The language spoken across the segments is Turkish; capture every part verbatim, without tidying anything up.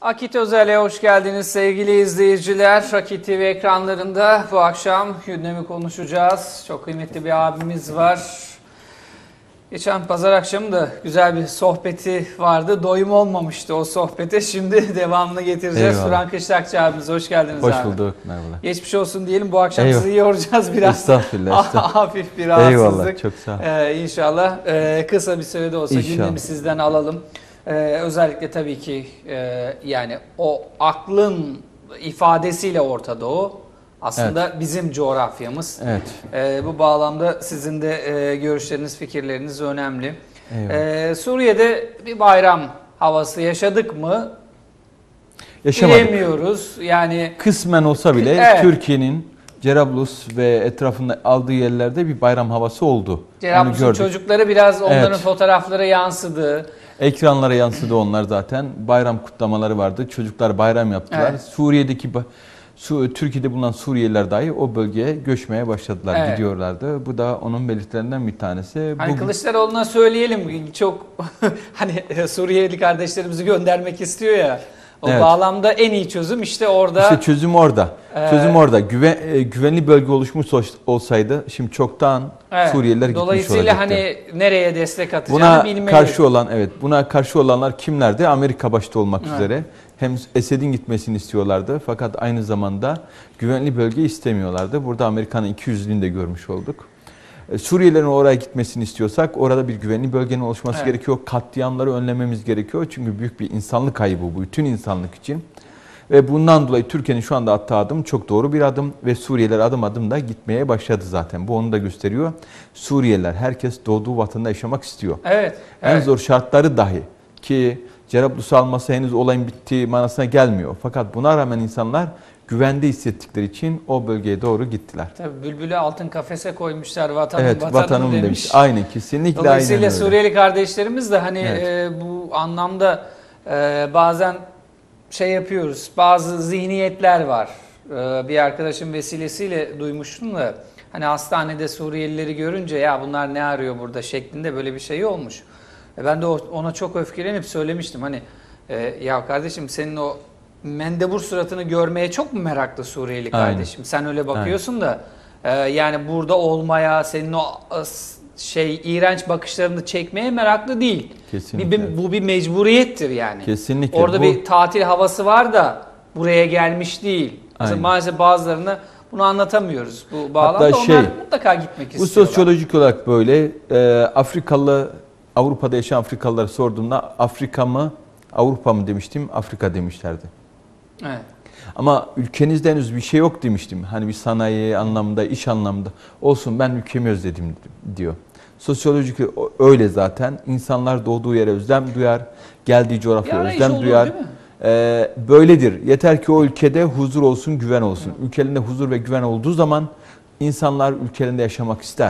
Akit Özel'e hoş geldiniz sevgili izleyiciler. Akit T V ekranlarında bu akşam gündemi konuşacağız. Çok kıymetli bir abimiz var. Geçen pazar akşamı da güzel bir sohbeti vardı. Doyum olmamıştı o sohbete. Şimdi devamını getireceğiz. Turan Kışlakçı abimiz hoş geldiniz hoş abi. Hoş bulduk. Merhaba. Geçmiş olsun diyelim. Bu akşam Eyvallah. sizi yoracağız biraz. Estağfurullah. estağfurullah. Hafif bir rahatsızlık. Eyvallah. Çok sağ ol. Ee, inşallah ee, kısa bir sürede olsa İnşallah. gündemi sizden alalım. Ee, özellikle tabii ki e, yani o aklın ifadesiyle Orta Doğu aslında evet. bizim coğrafyamız. Evet. Ee, bu bağlamda sizin de e, görüşleriniz, fikirleriniz önemli. Ee, Suriye'de bir bayram havası yaşadık mı? Yaşamadık. Bilemiyoruz. Yani kısmen olsa bile evet. Türkiye'nin Cerablus ve etrafında aldığı yerlerde bir bayram havası oldu. Cerablus'un çocukları biraz onların evet. fotoğrafları yansıdı. Ekranlara yansıdı onlar zaten. Bayram kutlamaları vardı. Çocuklar bayram yaptılar. Evet. Suriye'deki Su, Türkiye'de bulunan Suriyeliler dahi o bölgeye göçmeye başladılar, evet. gidiyorlardı. Bu da onun belirtilerinden bir tanesi. Hani Bu... Kılıçdaroğlu'na söyleyelim, çok hani Suriyeli kardeşlerimizi göndermek istiyor ya. O evet. bağlamda en iyi çözüm işte orada. İşte çözüm orada. Ee, çözüm orada. Güven, güvenli bölge oluşmuş olsaydı şimdi çoktan evet. Suriyeliler gitmiş olacaktı. Dolayısıyla hani nereye destek atacağını bilmeliyiz. Buna karşı olan evet, buna karşı olanlar kimlerdi? Amerika başta olmak evet. üzere. Hem Esed'in gitmesini istiyorlardı fakat aynı zamanda güvenli bölge istemiyorlardı. Burada Amerika'nın ikiyüzlülüğünü de görmüş olduk. Suriyelilerin oraya gitmesini istiyorsak orada bir güvenli bölgenin oluşması evet. gerekiyor. Katliamları önlememiz gerekiyor. Çünkü büyük bir insanlık kaybı bu bütün insanlık için. Ve bundan dolayı Türkiye'nin şu anda attığı adım çok doğru bir adım ve Suriyeliler adım adım da gitmeye başladı zaten. Bu onu da gösteriyor. Suriyeliler herkes doğduğu vatanda yaşamak istiyor. Evet. En evet. zor şartları dahi ki Cerablus'u alması henüz olayın bittiği manasına gelmiyor. Fakat buna rağmen insanlar güvende hissettikleri için o bölgeye doğru gittiler. Tabii bülbülü altın kafese koymuşlar vatanım evet, vatanım, vatanım demiş. demiş. Aynen kesinlikle Dolayısıyla aynen öyle. Suriyeli kardeşlerimiz de hani evet. e, bu anlamda e, bazen şey yapıyoruz. Bazı zihniyetler var. E, bir arkadaşım vesilesiyle duymuştum da hani hastanede Suriyelileri görünce ya bunlar ne arıyor burada şeklinde böyle bir şey olmuş. E, ben de ona çok öfkelenip söylemiştim hani e, ya kardeşim senin o mendebur suratını görmeye çok mu meraklı Suriyeli kardeşim? Aynen. Sen öyle bakıyorsun Aynen. da e, yani burada olmaya, senin o şey iğrenç bakışlarını çekmeye meraklı değil. Kesinlikle. Bir, bu bir mecburiyettir yani. Kesinlikle. Orada bu... bir tatil havası var da buraya gelmiş değil. Maalesef bazılarını bunu anlatamıyoruz. Bu bağlamda Hatta şey, onlar mutlaka gitmek bu istiyorlar. Bu sosyolojik olarak böyle. E, Afrikalı, Avrupa'da yaşayan Afrikalıları sorduğumda Afrika mı, Avrupa mı demiştim, Afrika demişlerdi. Evet. Ama ülkenizde henüz bir şey yok demiştim. Hani bir sanayi anlamında, iş anlamında. Olsun ben ülkemi özledim diyor. Sosyolojik öyle zaten. İnsanlar doğduğu yere özlem duyar. Geldiği coğrafya özlem duyar. Ee, böyledir. Yeter ki o ülkede huzur olsun, güven olsun. Hı. Ülkelerinde huzur ve güven olduğu zaman insanlar ülkelerinde yaşamak ister.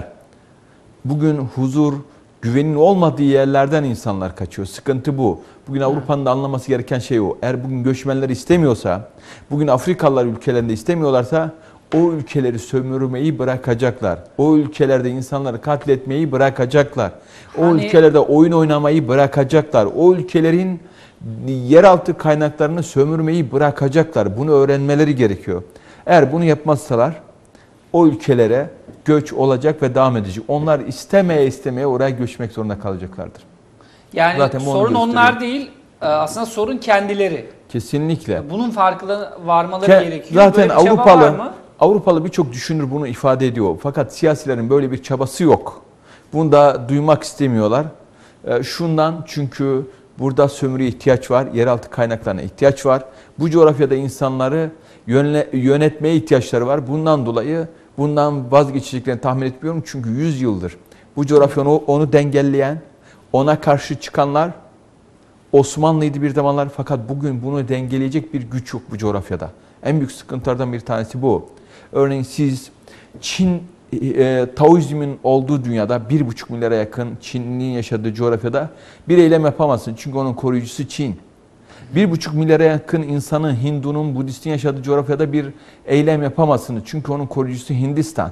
Bugün huzur, güvenin olmadığı yerlerden insanlar kaçıyor. Sıkıntı bu. Bugün Avrupa'nın da anlaması gereken şey o. Eğer bugün göçmenler istemiyorsa, bugün Afrikalılar ülkelerinde istemiyorlarsa o ülkeleri sömürmeyi bırakacaklar. O ülkelerde insanları katletmeyi bırakacaklar. O hani... ülkelerde oyun oynamayı bırakacaklar. O ülkelerin yeraltı kaynaklarını sömürmeyi bırakacaklar. Bunu öğrenmeleri gerekiyor. Eğer bunu yapmazsalar o ülkelere göç olacak ve devam edecek. Onlar istemeye istemeye oraya göçmek zorunda kalacaklardır. Yani zaten sorun onlar değil, aslında sorun kendileri. Kesinlikle. Bunun farkına varmaları Ke gerekiyor. Zaten Avrupalı Avrupalı birçok düşünür bunu ifade ediyor. Fakat siyasilerin böyle bir çabası yok. Bunu da duymak istemiyorlar. Şundan çünkü burada sömürüye ihtiyaç var, yeraltı kaynaklarına ihtiyaç var. Bu coğrafyada insanları yönetmeye ihtiyaçları var. Bundan dolayı bundan vazgeçeceklerini tahmin etmiyorum. Çünkü yüz yıldır bu coğrafya onu, onu dengelleyen, ona karşı çıkanlar Osmanlı'ydı bir zamanlar. Fakat bugün bunu dengeleyecek bir güç yok bu coğrafyada. En büyük sıkıntılardan bir tanesi bu. Örneğin siz Çin, e, Taoizmin olduğu dünyada bir buçuk milyara yakın Çinli'nin yaşadığı coğrafyada bir eylem yapamazsın. Çünkü onun koruyucusu Çin. Bir buçuk milyara yakın insanın, Hindunun, Budist'in yaşadığı coğrafyada bir eylem yapamazsınız. Çünkü onun koruyucusu Hindistan.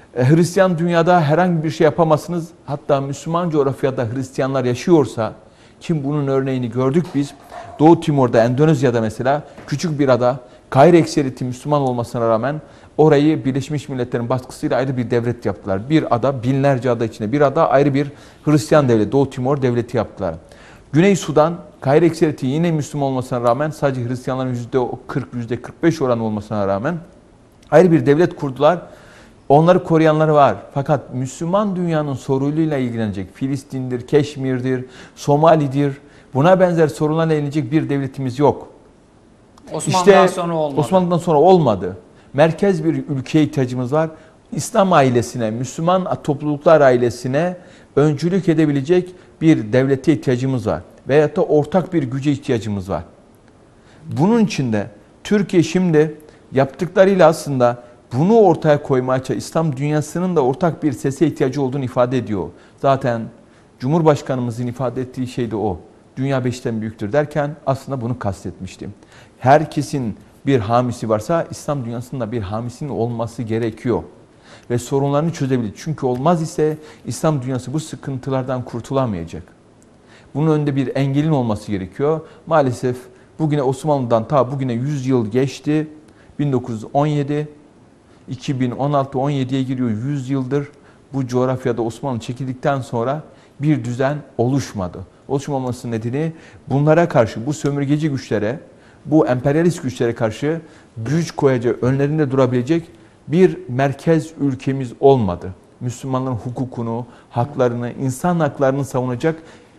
Hristiyan dünyada herhangi bir şey yapamazsınız. Hatta Müslüman coğrafyada Hristiyanlar yaşıyorsa Kim bunun örneğini gördük biz. Doğu Timor'da, Endonezya'da mesela küçük bir ada, gayri ekseriyeti Müslüman olmasına rağmen orayı Birleşmiş Milletler'in baskısıyla ayrı bir devlet yaptılar. Bir ada, binlerce ada içinde bir ada ayrı bir Hristiyan devleti, Doğu Timor devleti yaptılar. Güney Sudan, gayri ekseriyeti yine Müslüman olmasına rağmen sadece Hristiyanların yüzde kırk, yüzde kırk beş oranı olmasına rağmen ayrı bir devlet kurdular. Onları koruyanları var. Fakat Müslüman dünyanın sorunuyla ilgilenecek Filistin'dir, Keşmir'dir, Somali'dir. Buna benzer sorunlarla ilgilenecek bir devletimiz yok. Osmanlı'dan İşte, sonra olmadı. Osmanlı'dan sonra olmadı. Merkez bir ülkeye ihtiyacımız var. İslam ailesine, Müslüman topluluklar ailesine öncülük edebilecek bir devlete ihtiyacımız var. Veyahut da ortak bir güce ihtiyacımız var. Bunun için de Türkiye şimdi yaptıklarıyla aslında bunu ortaya koymaya çalışıyor. İslam dünyasının da ortak bir sese ihtiyacı olduğunu ifade ediyor. Zaten Cumhurbaşkanımızın ifade ettiği şey de o. Dünya beşten büyüktür derken aslında bunu kastetmiştim. Herkesin bir hamisi varsa İslam dünyasında bir hamisinin olması gerekiyor. Ve sorunlarını çözebilir. Çünkü olmaz ise İslam dünyası bu sıkıntılardan kurtulamayacak. Bunun önünde bir engelin olması gerekiyor. Maalesef bugüne Osmanlı'dan ta bugüne yüz yıl geçti. bin dokuz yüz on yedi, iki bin on altı on yediye giriyor, yüz yıldır bu coğrafyada Osmanlı çekildikten sonra bir düzen oluşmadı. Oluşmamasının nedeni bunlara karşı, bu sömürgeci güçlere, bu emperyalist güçlere karşı güç koyacak, önlerinde durabilecek bir merkez ülkemiz olmadı. Müslümanların hukukunu, haklarını, insan haklarını savunacak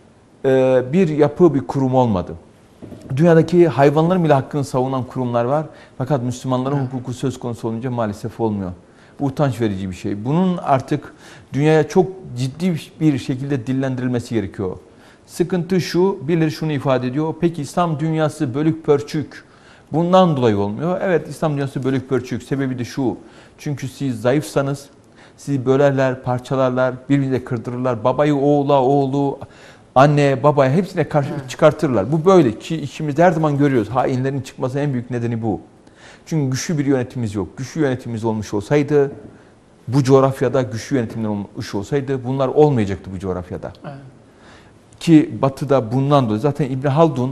bir yapı, bir kurum olmadı. Dünyadaki hayvanların bile hakkını savunan kurumlar var. Fakat Müslümanların evet. hukuku söz konusu olunca maalesef olmuyor. Bu utanç verici bir şey. Bunun artık dünyaya çok ciddi bir şekilde dillendirilmesi gerekiyor. Sıkıntı şu, birileri şunu ifade ediyor. Peki İslam dünyası bölük pörçük. Bundan dolayı olmuyor. Evet, İslam dünyası bölük pörçük. Sebebi de şu. Çünkü siz zayıfsanız, sizi bölerler, parçalarlar, birbirine kırdırırlar. Babayı oğula, oğlu, anne, babaya hepsine karşı çıkartırlar. Bu böyle ki ikimiz her zaman görüyoruz. Hainlerin çıkması en büyük nedeni bu. Çünkü güçlü bir yönetimimiz yok. Güçlü yönetimimiz olmuş olsaydı, bu coğrafyada güçlü yönetimler olmuş olsaydı bunlar olmayacaktı bu coğrafyada. Evet. Ki Batı'da bundan dolayı zaten İbn Haldun,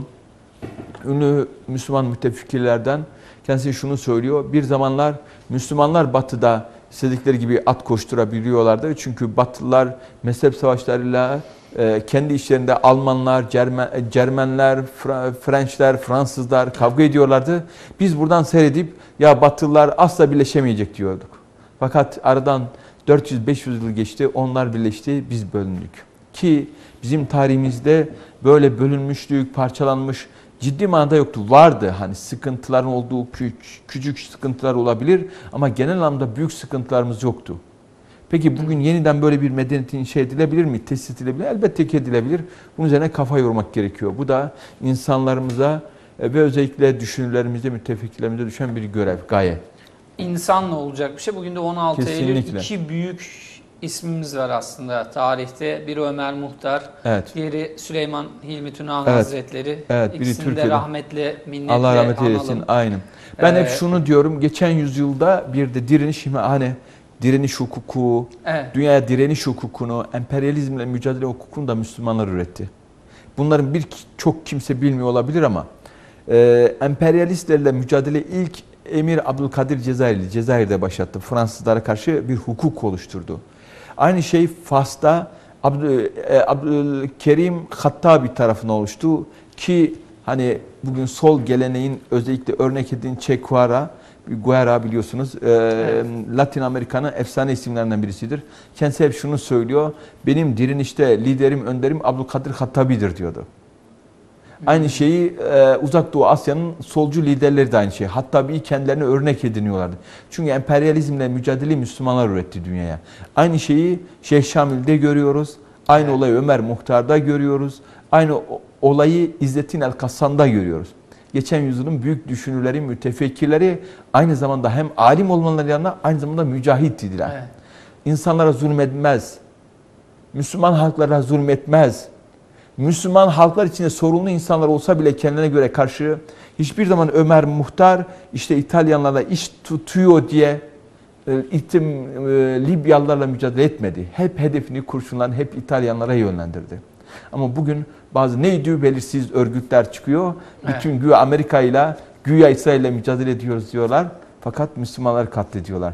ünlü Müslüman mütefekkirlerden, kendisi şunu söylüyor. Bir zamanlar Müslümanlar Batı'da istedikleri gibi at koşturabiliyorlardı. Çünkü Batılılar mezhep savaşlarıyla kendi işlerinde Almanlar, Cermen, Cermenler, Frençler, Fransızlar kavga ediyorlardı. Biz buradan seyredip ya Batılılar asla birleşemeyecek diyorduk. Fakat aradan dört yüz beş yüz yıl geçti, onlar birleşti, biz bölündük. Ki bizim tarihimizde böyle bölünmüşlük, parçalanmış ciddi manada yoktu. Vardı hani sıkıntıların olduğu küçük, küçük sıkıntılar olabilir ama genel anlamda büyük sıkıntılarımız yoktu. Peki bugün yeniden böyle bir medeniyet inşa edilebilir mi? Tesis edilebilir? Elbette ki edilebilir. Bunun üzerine kafa yormak gerekiyor. Bu da insanlarımıza ve özellikle düşünürlerimize, müttefiklerimize düşen bir görev, gaye. İnsanla olacak bir şey. Bugün de on altı Kesinlikle. Eylül iki büyük ismimiz var aslında tarihte. Biri Ömer Muhtar, evet. diğeri Süleyman Hilmi Tunahan evet. Hazretleri. Evet, biri İkisini Türkiye'de. de rahmetle, minnetle Allah rahmet analım. eylesin. Aynen. Ben ee, hep şunu diyorum. Geçen yüzyılda bir de direniş, hani direniş hukuku, evet. dünyaya direniş hukukunu, emperyalizmle mücadele hukukunu da Müslümanlar üretti. Bunların birçok kimse bilmiyor olabilir ama e, emperyalistlerle mücadele ilk Emir Abdülkadir Cezayirli, Cezayir'de başlattı. Fransızlara karşı bir hukuk oluşturdu. Aynı şey Fas'ta Abdül, e, Abdülkerim Hattabi tarafından oluştu ki hani bugün sol geleneğin özellikle örnek edin Che Guevara, Guevara biliyorsunuz e, evet. Latin Amerika'nın efsane isimlerinden birisidir. Kendisi hep şunu söylüyor. Benim direnişte liderim, önderim Abdülkadir Hattabi'dir diyordu. Aynı şeyi e, Uzak Doğu Asya'nın solcu liderleri de aynı şey. Hatta bir kendilerine örnek ediniyorlardı. Çünkü emperyalizmle mücadele Müslümanlar üretti dünyaya. Aynı şeyi Şeyh Şamil'de görüyoruz. Aynı olayı Ömer Muhtar'da görüyoruz. Aynı olayı İzzettin el-Kassam'da görüyoruz. Geçen yüzyılın büyük düşünürleri, mütefekkirleri aynı zamanda hem alim olmaları yanında aynı zamanda mücahit idiler. Evet. İnsanlara zulmetmez. Müslüman halklara zulmetmez. Müslüman halklar içinde sorunlu insanlar olsa bile kendine göre karşı hiçbir zaman Ömer Muhtar işte İtalyanlarla iş tutuyor diye itim, Libyalılarla mücadele etmedi. Hep hedefini kurşunlan, hep İtalyanlara yönlendirdi. Ama bugün Bazı neydi belirsiz örgütler çıkıyor. Evet. Bütün güya Amerika ile güya İsrail ile mücadele ediyoruz diyorlar. Fakat Müslümanları katlediyorlar.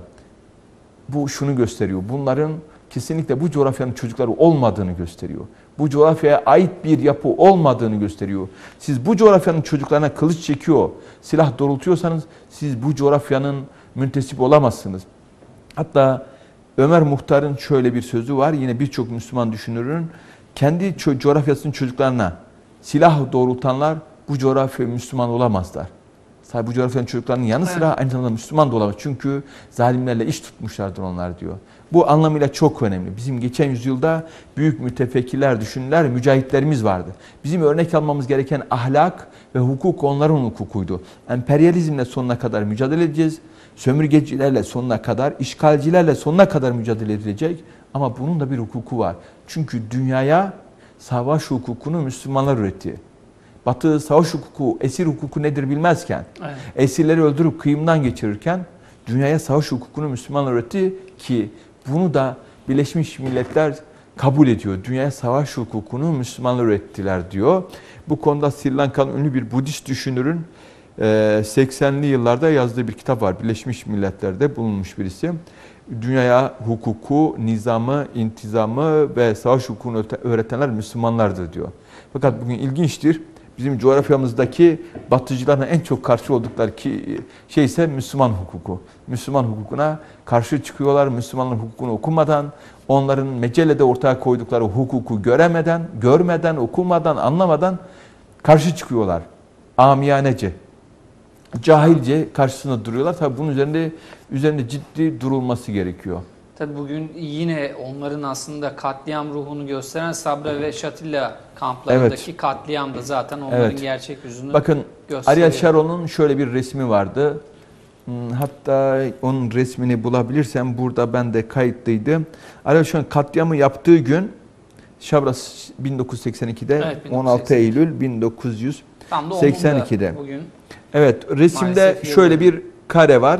Bu şunu gösteriyor. Bunların kesinlikle bu coğrafyanın çocukları olmadığını gösteriyor. Bu coğrafyaya ait bir yapı olmadığını gösteriyor. Siz bu coğrafyanın çocuklarına kılıç çekiyor, silah doğrultuyorsanız siz bu coğrafyanın müntesip olamazsınız. Hatta Ömer Muhtar'ın şöyle bir sözü var. Yine birçok Müslüman düşünürün kendi coğrafyasının çocuklarına silah doğrultanlar bu coğrafya Müslüman olamazlar. Sadece bu coğrafyanın çocuklarının yanı sıra evet. aynı zamanda Müslüman da olamaz. Çünkü zalimlerle iş tutmuşlardır onlar diyor. Bu anlamıyla çok önemli. Bizim geçen yüzyılda büyük mütefekkirler, düşünürler, mücahitlerimiz vardı. Bizim örnek almamız gereken ahlak ve hukuk onların hukukuydu. Emperyalizmle sonuna kadar mücadele edeceğiz. Sömürgecilerle sonuna kadar, işgalcilerle sonuna kadar mücadele edilecek. Ama bunun da bir hukuku var. Çünkü dünyaya savaş hukukunu Müslümanlar üretti. Batı savaş hukuku, esir hukuku nedir bilmezken, evet. esirleri öldürüp kıyımdan geçirirken dünyaya savaş hukukunu Müslümanlar öğretti ki bunu da Birleşmiş Milletler kabul ediyor. Dünyaya savaş hukukunu Müslümanlar öğrettiler diyor. Bu konuda Sri Lankalı ünlü bir Budist düşünürün seksenli yıllarda yazdığı bir kitap var. Birleşmiş Milletler'de bulunmuş birisi. Dünyaya hukuku, nizamı, intizamı ve savaş hukukunu öğretenler Müslümanlardır diyor. Fakat bugün ilginçtir. Bizim coğrafyamızdaki batıcıların en çok karşı oldukları ki şey ise Müslüman hukuku. Müslüman hukukuna karşı çıkıyorlar. Müslümanların hukukunu okumadan, onların mecellede ortaya koydukları hukuku göremeden, görmeden, okumadan, anlamadan karşı çıkıyorlar. Amiyanece, cahilce karşısında duruyorlar. Tabii bunun üzerinde üzerinde ciddi durulması gerekiyor. Tabii bugün yine onların aslında katliam ruhunu gösteren Sabra ve Shatila kamplarındaki evet. katliam da zaten onların evet. gerçek yüzünü Bakın, gösteriyor. Ariel Sharon'un şöyle bir resmi vardı. Hatta onun resmini bulabilirsem burada ben de kayıtlıydım. Ariel Sharon katliamı yaptığı gün Sabra bin dokuz yüz seksen ikide evet, on altı Eylül bin dokuz yüz seksen ikide. Bugün evet, resimde şöyle bir kare var.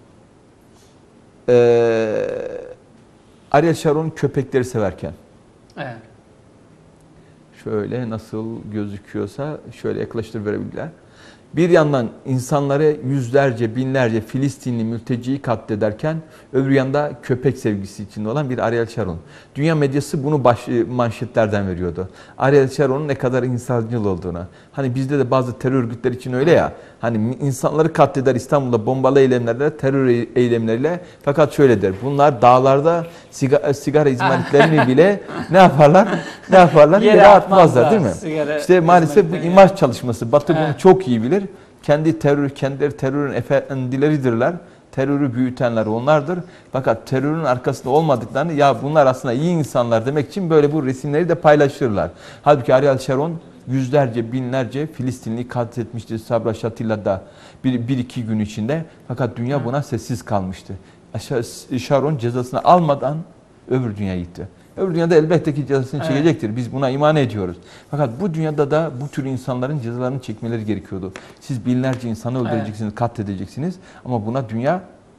Ee, Ariel Sharon köpekleri severken. Evet. Şöyle nasıl gözüküyorsa şöyle yaklaştır verebilirler. Bir yandan insanları yüzlerce, binlerce Filistinli mülteciyi katlederken öbür yanda köpek sevgisi içinde olan bir Ariel Sharon. Dünya medyası bunu baş, manşetlerden veriyordu. Ariel Sharon'un ne kadar insancıl olduğunu. Hani bizde de bazı terör örgütleri için öyle ya. Hani insanları katleder İstanbul'da bombalı eylemlerle, terör eylemleriyle. Fakat şöyle der. Bunlar dağlarda sigara, sigara izmaritlerini bile ne yaparlar? Ne yaparlar? Yere, Yere atmazlar değil mi? Sigara işte maalesef bu imaj çalışması. Batı evet. bunu çok iyi bilir. Kendi terör, kendileri terörün efendileridirler. Terörü büyütenler onlardır. Fakat terörün arkasında olmadıklarını ya bunlar aslında iyi insanlar demek için böyle bu resimleri de paylaşırlar. Halbuki Ariel Sharon yüzlerce, binlerce Filistinli katletmişti Sabra Shatila'da bir, bir iki gün içinde. Fakat dünya buna sessiz kalmıştı. Sharon cezasını almadan öbür dünyaya gitti. Öbür dünyada elbette ki cezasını evet. çekecektir. Biz buna iman ediyoruz. Fakat bu dünyada da bu tür insanların cezalarını çekmeleri gerekiyordu. Siz binlerce insanı öldüreceksiniz, evet. katledeceksiniz ama buna dünya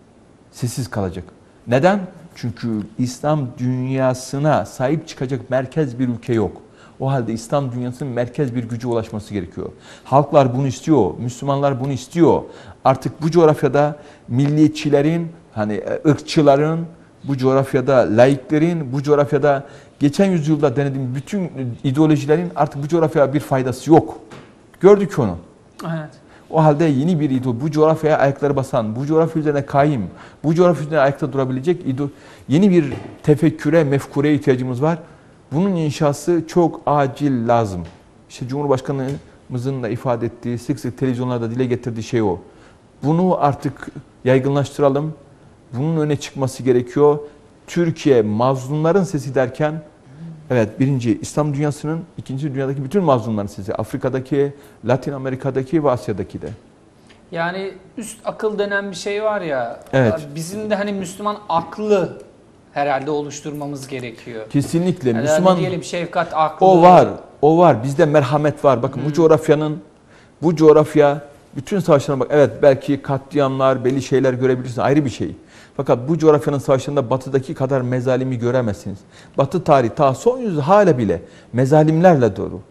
sessiz kalacak. Neden? Çünkü İslam dünyasına sahip çıkacak merkez bir ülke yok. O halde İslam dünyasının merkez bir güce ulaşması gerekiyor. Halklar bunu istiyor, Müslümanlar bunu istiyor. Artık bu coğrafyada milliyetçilerin, hani ırkçıların, bu coğrafyada laiklerin, bu coğrafyada geçen yüzyılda denediğim bütün ideolojilerin artık bu coğrafyaya bir faydası yok. Gördük onu. Evet. O halde yeni bir ideoloji, bu coğrafyaya ayakları basan, bu coğrafya üzerine kaim, bu coğrafya üzerine ayakta durabilecek yeni bir tefekküre, mefkureye ihtiyacımız var. Bunun inşası çok acil lazım. İşte Cumhurbaşkanımızın da ifade ettiği, sık sık televizyonlarda dile getirdiği şey o. Bunu artık yaygınlaştıralım. Bunun öne çıkması gerekiyor. Türkiye mazlumların sesi derken, evet birinci İslam dünyasının, ikinci dünyadaki bütün mazlumların sesi. Afrika'daki, Latin Amerika'daki ve Asya'daki de. Yani üst akıl denen bir şey var ya, evet. bizim de hani Müslüman aklı herhalde oluşturmamız gerekiyor. Kesinlikle. Yani Müslüman diyelim şefkat aklı. O var, o var. Bizde merhamet var. Bakın hmm. bu coğrafyanın, bu coğrafya bütün savaşlarına bak. Evet belki katliamlar, belli şeyler görebilirsiniz. Ayrı bir şey. Fakat bu coğrafyanın savaşlarında batıdaki kadar mezalimi göremezsiniz. Batı tarihi ta son yüzyılda hala bile mezalimlerle dolu.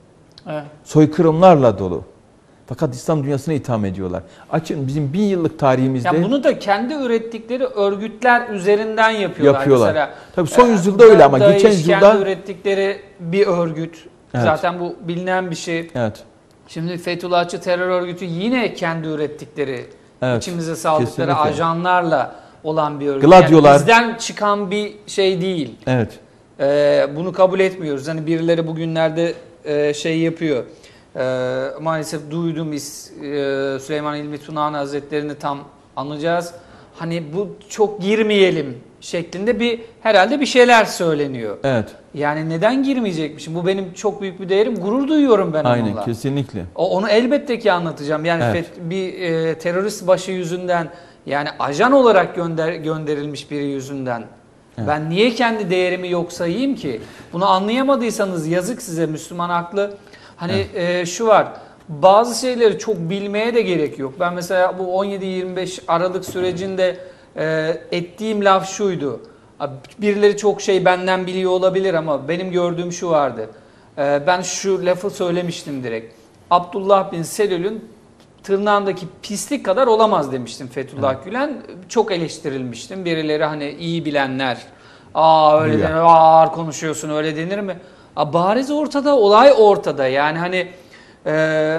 Evet. Soykırımlarla dolu. Fakat İslam dünyasına itham ediyorlar. Açın bizim bin yıllık tarihimizde... Ya bunu da kendi ürettikleri örgütler üzerinden yapıyorlar. Yapıyorlar. Mesela, tabii son e, yüzyılda öyle ama Daesh geçen yüzyılda... kendi ürettikleri bir örgüt. Evet. Zaten bu bilinen bir şey. Evet. Şimdi Fethullahçı terör örgütü yine kendi ürettikleri, Evet. içimize saldıkları Kesinlikle. ajanlarla olan bir örgüt. Gladyolar. Yani bizden çıkan bir şey değil. Evet. Ee, bunu kabul etmiyoruz. Hani birileri bugünlerde e, şey yapıyor. Ee, maalesef duydum biz e, Süleyman İlmi Tunahan Hazretleri'ni tam anlayacağız. Hani bu çok girmeyelim şeklinde bir herhalde bir şeyler söyleniyor. Evet. Yani neden girmeyecekmişim? Bu benim çok büyük bir değerim. Gurur duyuyorum ben Aynen, onunla. kesinlikle. O, onu elbette ki anlatacağım. Yani Evet. fet- bir e, terörist başı yüzünden, yani ajan olarak gönder gönderilmiş biri yüzünden Evet. ben niye kendi değerimi yok sayayım ki? Bunu anlayamadıysanız yazık size, Müslüman haklı. Hani Evet. e, şu var. Bazı şeyleri çok bilmeye de gerek yok. Ben mesela bu on yedi yirmi beş Aralık sürecinde e, ettiğim laf şuydu. Birileri çok şey benden biliyor olabilir ama benim gördüğüm şu vardı. E, ben şu lafı söylemiştim direkt. Abdullah bin Selül'ün tırnağındaki pislik kadar olamaz demiştim Fethullah evet. Gülen. Çok eleştirilmiştim. Birileri hani iyi bilenler, aa öyle denir, ağır konuşuyorsun, öyle denir mi? Aa, bariz ortada, olay ortada. Yani hani e,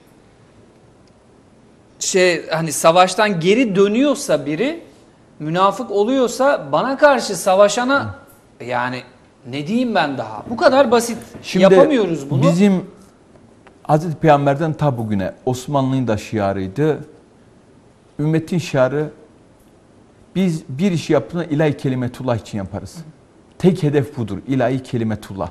şey hani savaştan geri dönüyorsa biri, münafık oluyorsa bana karşı savaşana yani ne diyeyim ben daha? Bu kadar basit. Şimdi yapamıyoruz bunu. Bizim Hazreti Peygamber'den ta bugüne Osmanlı'nın da şiarıydı. Ümmetin şiarı, biz bir işi yaptığında ilahi kelimetullah için yaparız. Tek hedef budur. İlahi kelimetullah.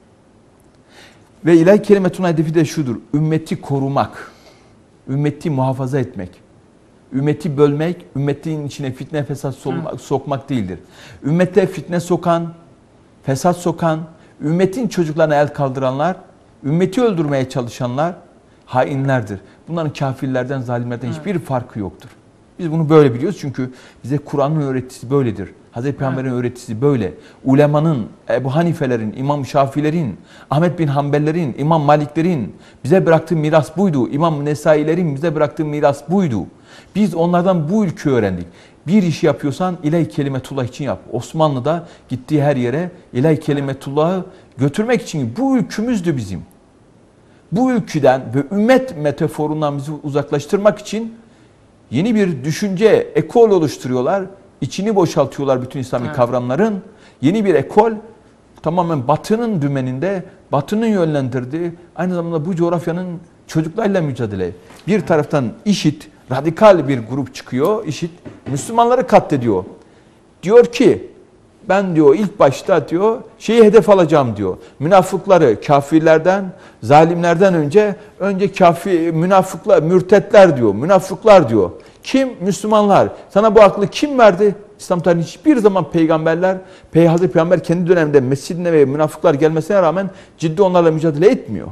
Ve ilahi kelimetullah hedefi de şudur. Ümmeti korumak. Ümmeti muhafaza etmek. Ümmeti bölmek, ümmetin içine fitne fesat sokmak, sokmak değildir. Ümmete fitne sokan, fesat sokan, ümmetin çocuklarına el kaldıranlar, ümmeti öldürmeye çalışanlar hainlerdir. Bunların kafirlerden, zalimlerden evet. hiçbir farkı yoktur. Biz bunu böyle biliyoruz çünkü bize Kur'an'ın öğretisi böyledir. Hazreti Peygamber'in evet. öğretisi böyle. Ulemanın, Ebu Hanifelerin, İmam Şafilerin, Ahmet bin Hanbellerin, İmam Maliklerin bize bıraktığı miras buydu. İmam Nesailerin bize bıraktığı miras buydu. Biz onlardan bu ülkü öğrendik. Bir iş yapıyorsan ilahi kelimetullah için yap. Osmanlı'da gittiği her yere ilahi kelimetullah'ı götürmek için bu ülkümüzdü bizim. Bu ülküden ve ümmet metaforundan bizi uzaklaştırmak için yeni bir düşünce, ekol oluşturuyorlar. İçini boşaltıyorlar bütün İslami evet. kavramların. Yeni bir ekol tamamen Batı'nın dümeninde, Batı'nın yönlendirdiği, aynı zamanda bu coğrafyanın çocuklarla mücadele. Bir taraftan IŞİD, radikal bir grup çıkıyor. IŞİD Müslümanları katlediyor. Diyor ki ben diyor ilk başta diyor şeyi hedef alacağım diyor. Münafıkları, kafirlerden, zalimlerden önce önce kafir, münafıklar, mürtetler diyor. Münafıklar diyor. Kim? Müslümanlar. Sana bu aklı kim verdi? İslam tarihinde hiçbir zaman peygamberler, Pey Hazreti Peygamber kendi döneminde Mescid-i Nebevi'ye münafıklar gelmesine rağmen ciddi onlarla mücadele etmiyor.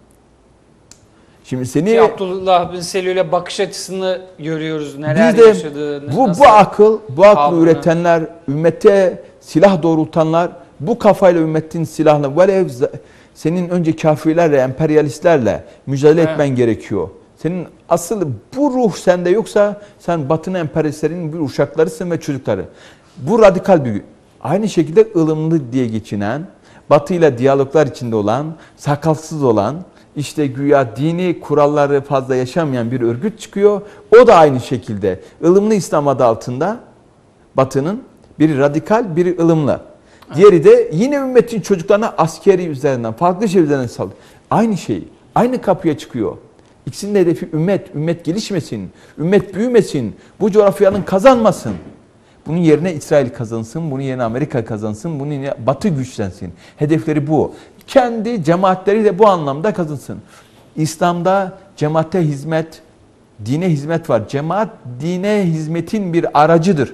Şimdi seni Ki Abdullah bin Selül'e bakış açısını görüyoruz, neler biz de yaşadığını. Bu nasıl bu akıl, bu aklı tavrını. üretenler, ümmete silah doğrultanlar, bu kafayla ümmetin silahla velev senin önce kafirlerle, emperyalistlerle mücadele evet. etmen gerekiyor. Senin asıl bu ruh sende yoksa sen Batı'nın emperyalistlerinin bir uşaklarısın ve çocukları. Bu radikal bir. Aynı şekilde ılımlı diye geçinen, Batı ile diyaloglar içinde olan, sakalsız olan, İşte güya dini kuralları fazla yaşamayan bir örgüt çıkıyor. O da aynı şekilde ılımlı İslam adı altında Batı'nın biri radikal, biri ılımlı. Diğeri de yine ümmetin çocuklarına askeri üzerinden, farklı şey üzerinden saldırıyor. Aynı şey, aynı kapıya çıkıyor. İkisinin de hedefi ümmet, ümmet gelişmesin, ümmet büyümesin, bu coğrafyanın kazanmasın. Bunun yerine İsrail kazansın, bunun yerine Amerika kazansın, bunun yerine Batı güçlensin. Hedefleri bu. Kendi cemaatleri de bu anlamda kazansın. İslam'da cemaate hizmet, dine hizmet var. Cemaat dine hizmetin bir aracıdır.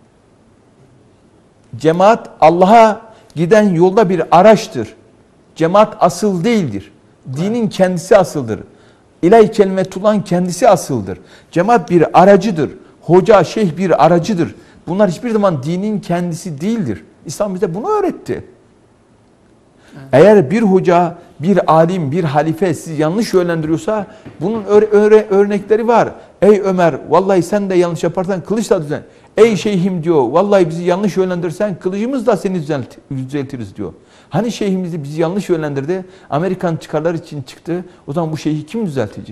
Cemaat Allah'a giden yolda bir araçtır. Cemaat asıl değildir. Dinin kendisi asıldır. İlahi kelimetullah kendisi asıldır. Cemaat bir aracıdır. Hoca, şeyh bir aracıdır. Bunlar hiçbir zaman dinin kendisi değildir. İslam bize bunu öğretti. Evet. Eğer bir hoca bir alim, bir halife sizi yanlış yönlendiriyorsa bunun örnekleri var. Ey Ömer, vallahi sen de yanlış yaparsan kılıçla düzelt. Ey şeyhim diyor, vallahi bizi yanlış yönlendirirsen kılıcımızla seni düzelt, düzeltiriz diyor. Hani şeyhimizi bizi yanlış yönlendirdi, Amerikan çıkarları için çıktı. O zaman bu şeyhi kim düzeltecek?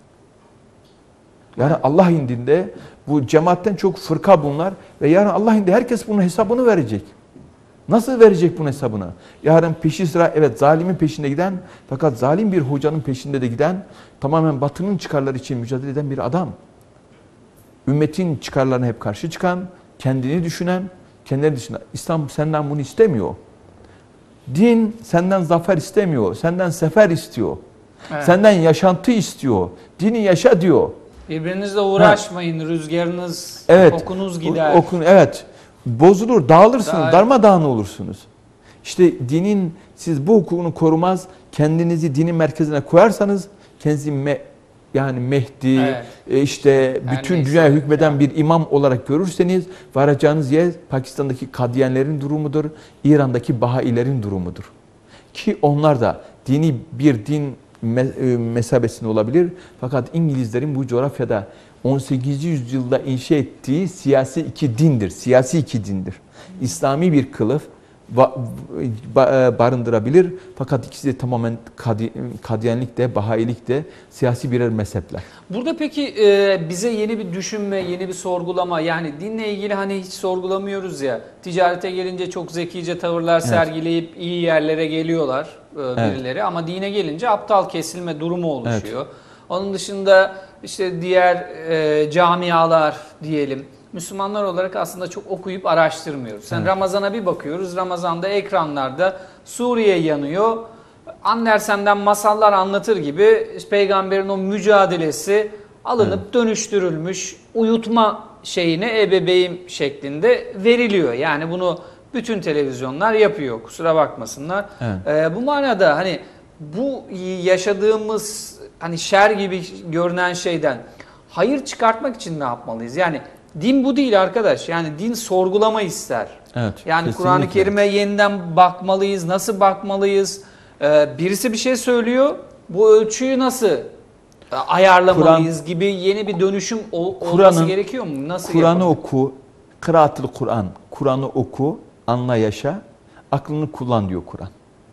Yani Allah indinde bu cemaatten çok fırka bunlar ve yarın Allah indinde herkes bunun hesabını verecek. Nasıl verecek bunun hesabını? Yarın peşi sıra evet zalimin peşinde giden fakat zalim bir hocanın peşinde de giden tamamen batının çıkarları için mücadele eden bir adam. Ümmetin çıkarlarına hep karşı çıkan, kendini düşünen, kendileri dışında. İslam senden bunu istemiyor. Din senden zafer istemiyor, senden sefer istiyor. Evet. Senden yaşantı istiyor. Dini yaşa diyor. Birbirinizle uğraşmayın, ha. Rüzgarınız, evet. okunuz gider. Okun, evet. Bozulur, dağılırsınız, Daha... darmadağın olursunuz. İşte dinin, siz bu hukukunu korumaz, kendinizi dinin merkezine koyarsanız, kendinizi me, yani Mehdi, evet. işte bütün yani dünyaya hükmeden ya. bir imam olarak görürseniz, varacağınız yer Pakistan'daki Kadiyenlerin durumudur, İran'daki Bahailerin durumudur. Ki onlar da dini bir din mesabesinde olabilir. Fakat İngilizlerin bu coğrafyada on sekizinci yüzyılda inşa ettiği siyasi iki dindir. Siyasi iki dindir. İslami bir kılıf barındırabilir. Fakat ikisi de tamamen Kadiyenlik de, Bahailik de siyasi birer mezhepler. Burada peki bize yeni bir düşünme, yeni bir sorgulama, yani dinle ilgili hani hiç sorgulamıyoruz ya, ticarete gelince çok zekice tavırlar evet. sergileyip iyi yerlere geliyorlar birileri evet. ama dine gelince aptal kesilme durumu oluşuyor. Evet. Onun dışında işte diğer e, camialar diyelim, Müslümanlar olarak aslında çok okuyup araştırmıyoruz. Sen evet. Ramazan'a bir bakıyoruz, Ramazan'da ekranlarda Suriye yanıyor, Andersen'den masallar anlatır gibi peygamberin o mücadelesi alınıp evet. dönüştürülmüş uyutma şeyine ebeveyn şeklinde veriliyor. Yani bunu bütün televizyonlar yapıyor, kusura bakmasınlar. Evet. E, bu manada hani bu yaşadığımız hani şer gibi görünen şeyden hayır çıkartmak için ne yapmalıyız? Yani din bu değil arkadaş. Yani din sorgulama ister. Evet, yani Kur'an-ı Kerim'e yeniden bakmalıyız. Nasıl bakmalıyız? Ee, birisi bir şey söylüyor. Bu ölçüyü nasıl ayarlamalıyız Kur'an, gibi yeni bir dönüşüm ol, olması gerekiyor mu? Nasıl Kur'an'ı oku, kıraatül Kur'an. Kur'an'ı oku, anla, yaşa, aklını kullan diyor Kur'an.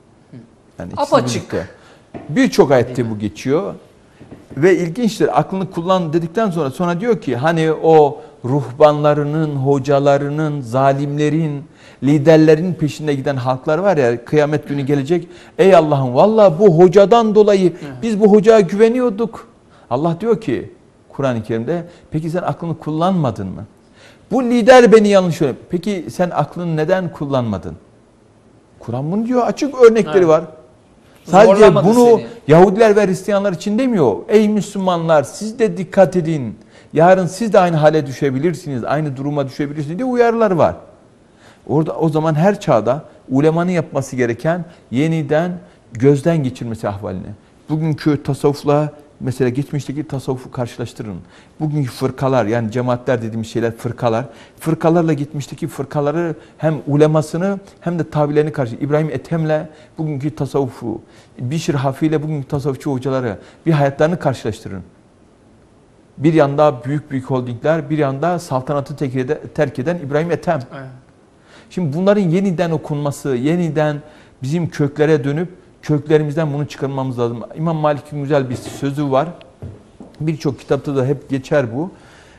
Yani apaçık. Birçok ayette bu geçiyor. Ve ilginçtir, aklını kullan dedikten sonra sonra diyor ki hani o ruhbanlarının, hocalarının, zalimlerin, liderlerin peşinde giden halklar var ya, kıyamet günü gelecek. Ey Allah'ım, vallahi bu hocadan dolayı biz bu hocaya güveniyorduk. Allah diyor ki Kur'an-ı Kerim'de, peki sen aklını kullanmadın mı? Bu lider beni yanlış öğretti. Peki sen aklını neden kullanmadın? Kur'an bunu diyor, açık örnekleri evet. var. Sadece Zorlamadı bunu seni. Yahudiler ve Hristiyanlar için demiyor. Ey Müslümanlar, siz de dikkat edin. Yarın siz de aynı hale düşebilirsiniz, aynı duruma düşebilirsiniz diye uyarılar var. Orada o zaman her çağda ulemanın yapması gereken yeniden gözden geçirmesi ahvalini. Bugünkü tasavvufla mesela geçmişteki tasavvufu karşılaştırın. Bugünkü fırkalar, yani cemaatler dediğimiz şeyler fırkalar. Fırkalarla geçmişteki fırkaları hem ulemasını hem de tabilerini karşı. İbrahim Ethem'le bugünkü tasavvufu, Bişir Hafi ile bugünkü tasavvufçu hocaları bir hayatlarını karşılaştırın. Bir yanda büyük büyük holdingler, bir yanda saltanatı terk eden İbrahim Ethem. Evet. Şimdi bunların yeniden okunması, yeniden bizim köklere dönüp köklerimizden bunu çıkarmamız lazım. İmam Malik'in güzel bir sözü var. Birçok kitapta da hep geçer bu.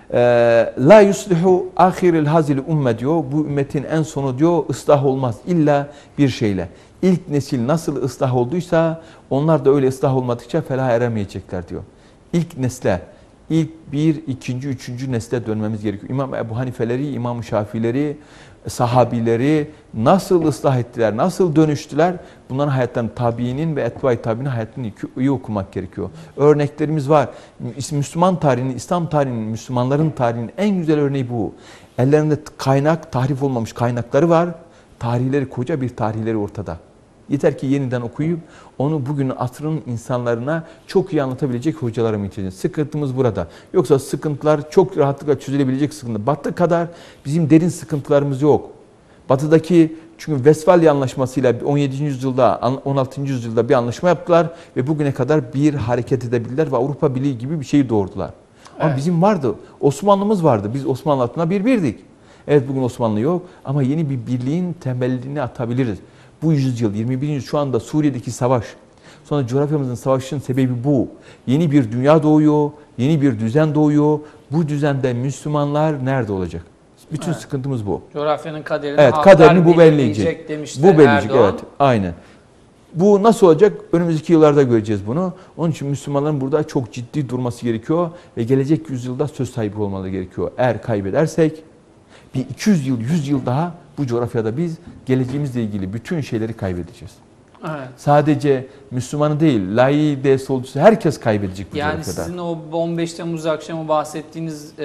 La yuslihu ahiril hazil ümme diyor. Bu ümmetin en sonu diyor ıslah olmaz. İlla bir şeyle. İlk nesil nasıl ıslah olduysa onlar da öyle ıslah olmadıkça felaha eremeyecekler diyor. İlk nesle, ilk bir, ikinci, üçüncü nesle dönmemiz gerekiyor. İmam Ebu Hanifeleri, İmam Şafileri, sahabileri nasıl ıslah ettiler, nasıl dönüştüler? Bunların hayatlarını, tabiinin ve etbai tabiinin hayatını iyi okumak gerekiyor. Örneklerimiz var. Müslüman tarihinin, İslam tarihinin, Müslümanların tarihinin en güzel örneği bu. Ellerinde kaynak, tahrif olmamış kaynakları var. Tarihleri, koca bir tarihleri ortada. Yeter ki yeniden okuyup onu bugünün asrının insanlarına çok iyi anlatabilecek hocalara mı ihtiyacımız? Sıkıntımız burada. Yoksa sıkıntılar çok rahatlıkla çözülebilecek sıkıntı. Batı kadar bizim derin sıkıntılarımız yok. Batıdaki çünkü Westfalia Anlaşması'yla on yedinci yüzyılda, on altıncı yüzyılda bir anlaşma yaptılar ve bugüne kadar bir hareket edebildiler ve Avrupa Birliği gibi bir şey doğurdular. Ama Evet. bizim vardı, Osmanlımız vardı. Biz Osmanlı altında bir birdik. Evet bugün Osmanlı yok ama yeni bir birliğin temelini atabiliriz. Bu yüzyıl, yirmi birinci yüzyıl şu anda Suriye'deki savaş, sonra coğrafyamızın savaşının sebebi bu. Yeni bir dünya doğuyor, yeni bir düzen doğuyor. Bu düzende Müslümanlar nerede olacak? Bütün Evet. sıkıntımız bu. Coğrafyanın kaderini Evet, halklar kaderini bu belirleyecek. demişti Bu belirleyecek, Erdoğan. evet. Aynen. Bu nasıl olacak? Önümüzdeki yıllarda göreceğiz bunu. Onun için Müslümanların burada çok ciddi durması gerekiyor ve gelecek yüzyılda söz sahibi olmaları gerekiyor. Eğer kaybedersek bir iki yüz yıl, yüz yıl daha bu coğrafyada biz geleceğimizle ilgili bütün şeyleri kaybedeceğiz. Evet. Sadece Müslümanı değil, layığı de solcusu herkes kaybedecek bu Yani coğrafyada. sizin o on beş Temmuz akşamı bahsettiğiniz e,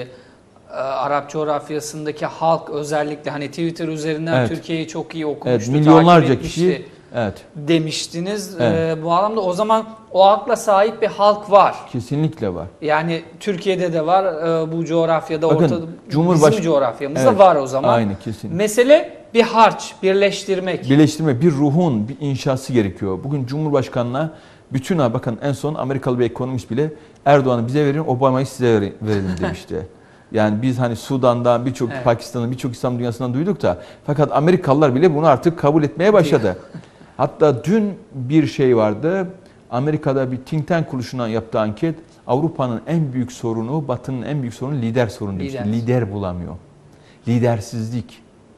e, Arap coğrafyasındaki halk özellikle hani Twitter üzerinden Evet. Türkiye'yi çok iyi Evet, okumuştu, milyonlarca takip kişi etmişti evet, demiştiniz. Evet. E, bu anlamda o zaman o akla sahip bir halk var. kesinlikle var. Yani Türkiye'de de var, e, bu coğrafyada, Bakın, orta, Cumhurbaş- bizim coğrafyamızda Evet, var o zaman. Aynı kesin. Mesele bir harç, birleştirmek. Birleştirme, bir ruhun bir inşası gerekiyor. Bugün Cumhurbaşkanı'na bütün ha bakın en son Amerikalı bir ekonomist bile Erdoğan'ı bize verin, Obama'yı size verin- verelim demişti. Yani biz hani Sudan'dan, birçok Evet. Pakistan'dan, birçok İslam dünyasından duyduk da fakat Amerikalılar bile bunu artık kabul etmeye başladı. Hatta dün bir şey vardı. Amerika'da bir think tank kuruluşundan yaptığı anket Avrupa'nın en büyük sorunu, Batı'nın en büyük sorunu lider sorunu demişti. Lider. Lider bulamıyor. Lidersizlik.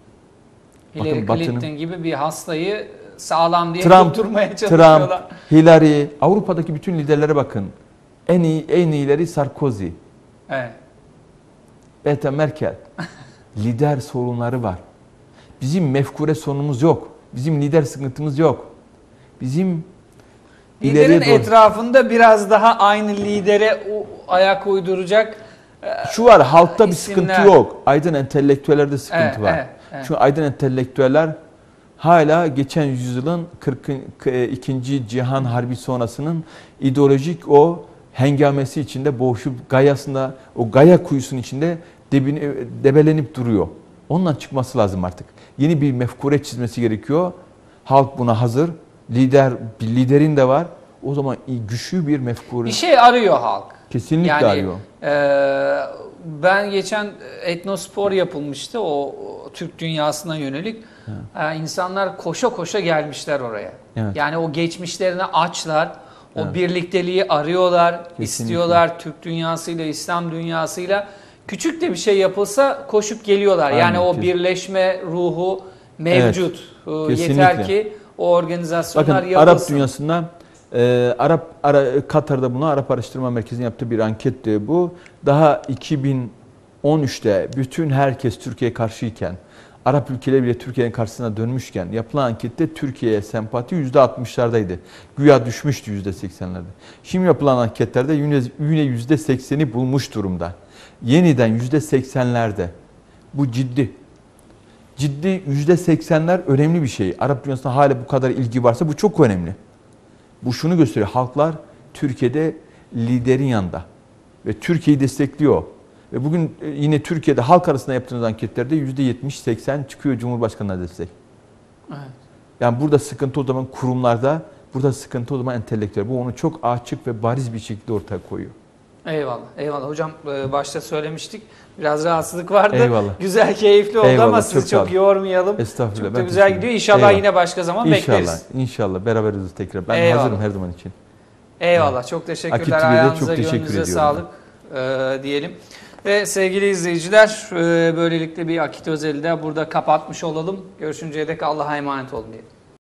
Hillary Bakın Batı'nın- Clinton gibi bir hastayı sağlam diye Trump, tutturmaya çalışıyorlar. Trump, Hillary, Avrupa'daki bütün liderlere bakın. En iyi, en iyileri Sarkozy, Evet. Angela Merkel. Lider sorunları var. Bizim mefkure sorunumuz yok. Bizim lider sıkıntımız yok. Bizim Liderin ileriye doğru... etrafında biraz daha aynı lidere u- ayak uyduracak. Şu var, halkta bir sıkıntı İsimler. yok. Aydın entelektüellerde sıkıntı Evet, var. evet, evet. Çünkü aydın entelektüeller hala geçen yüzyılın kırk ikinci Cihan Harbi sonrasının ideolojik o hengamesi içinde boğuşup gayasında, o gaya kuyusunun içinde debini, debelenip duruyor. Ondan çıkması lazım artık. Yeni bir mefkure çizmesi gerekiyor. Halk buna hazır. Lider, bir liderin de var. O zaman güçlü bir mefkure. Bir şey arıyor halk. Kesinlikle Yani arıyor. e, ben geçen etnospor yapılmıştı o, o Türk dünyasına yönelik. E, insanlar koşa koşa gelmişler oraya. Evet. Yani o geçmişlerine açlar. O Evet. birlikteliği arıyorlar, Kesinlikle. istiyorlar Türk dünyasıyla, İslam dünyasıyla. Küçük de bir şey yapılsa koşup geliyorlar. Aynen, yani o kesin. birleşme ruhu mevcut. E, kesinlikle. Yeter ki o organizasyonlar Bakın yapılsın. Arap dünyasında e, Arap Ara, Katar'da bunu Arap Araştırma Merkezi'nin yaptığı bir anketti bu. Daha iki bin on üçte bütün herkes Türkiye'ye karşıyken, Arap ülkeleri bile Türkiye'nin karşısına dönmüşken yapılan ankette Türkiye'ye sempati yüzde altmışlardaydı. Güya düşmüştü yüzde seksenlerde. Şimdi yapılan anketlerde yine yine yüzde sekseni bulmuş durumda. Yeniden yüzde seksenlerde. Bu ciddi. Ciddi yüzde seksenler önemli bir şey. Arap dünyasında hala bu kadar ilgi varsa bu çok önemli. Bu şunu gösteriyor. Halklar Türkiye'de liderin yanında. Ve Türkiye'yi destekliyor. Ve bugün yine Türkiye'de halk arasında yaptığımız anketlerde yüzde yetmiş seksen çıkıyor Cumhurbaşkanı'na destek. Evet. Yani burada sıkıntı o zaman kurumlarda, burada sıkıntı o zaman entelektüel. Bu onu çok açık ve bariz bir şekilde ortaya koyuyor. Eyvallah. Eyvallah. Hocam e, başta söylemiştik. Biraz rahatsızlık vardı. Eyvallah. Güzel, keyifli oldu Eyvallah, ama çok sizi sağ çok olun. yormayalım. Estağfurullah. Çok da ben güzel teşekkür gidiyor. ederim. İnşallah Eyvallah. yine başka zaman İnşallah, bekleriz. inşallah beraberiz tekrar. Ben Eyvallah. hazırım her zaman için. Eyvallah. Çok teşekkürler. Akit T V'de Ayağınıza, çok teşekkür gönlünüze ediyorum sağlık e, diyelim. Ve sevgili izleyiciler, e, böylelikle bir Akit Özel'i de burada kapatmış olalım. Görüşünceye dek Allah'a emanet olun diyelim.